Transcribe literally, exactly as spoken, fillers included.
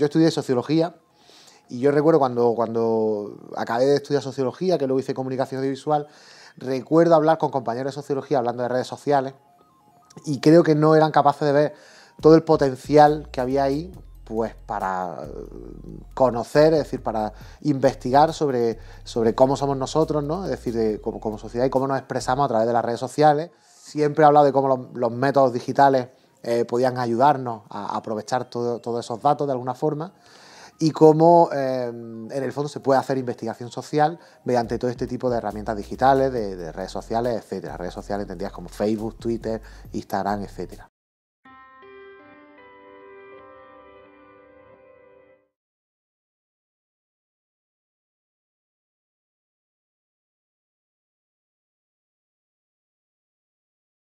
yo estudié sociología y yo recuerdo cuando, cuando acabé de estudiar sociología, que luego hice comunicación audiovisual, recuerdo hablar con compañeros de sociología hablando de redes sociales y creo que no eran capaces de ver todo el potencial que había ahí, pues para conocer, es decir, para investigar sobre, sobre cómo somos nosotros, ¿no? Es decir, de, como, como sociedad y cómo nos expresamos a través de las redes sociales. Siempre he hablado de cómo los, los métodos digitales eh, podían ayudarnos a, a aprovechar todo, todos esos datos de alguna forma y cómo eh, en el fondo se puede hacer investigación social mediante todo este tipo de herramientas digitales, de, de redes sociales, etcétera. Redes sociales entendidas como Facebook, Twitter, Instagram, etcétera.